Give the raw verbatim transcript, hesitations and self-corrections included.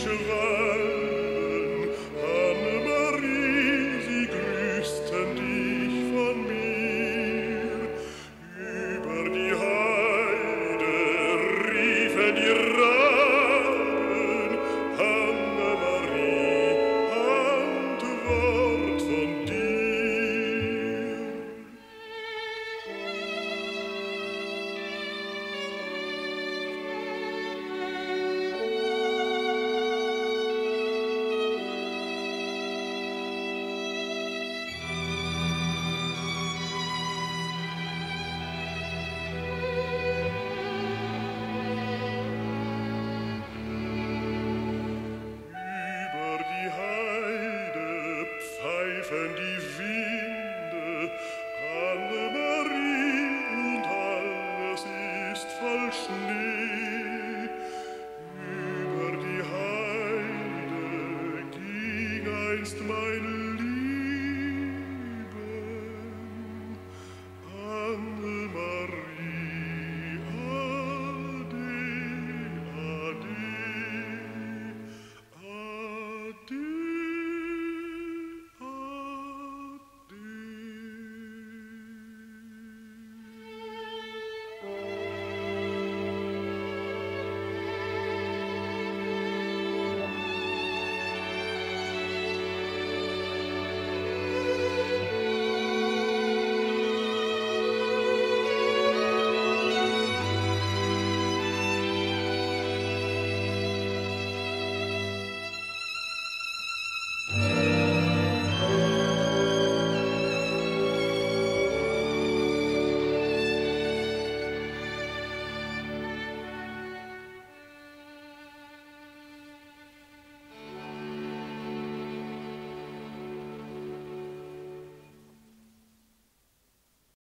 Schwalben, Annemarie, sie grüßten dich von mir. Über die Heide riefen die Raben, Annemarie, Antwort von dir. Über die Heide pfeifen die Winde, Annemarie, und alles ist voll Schnee. Über die Heide ging einst mein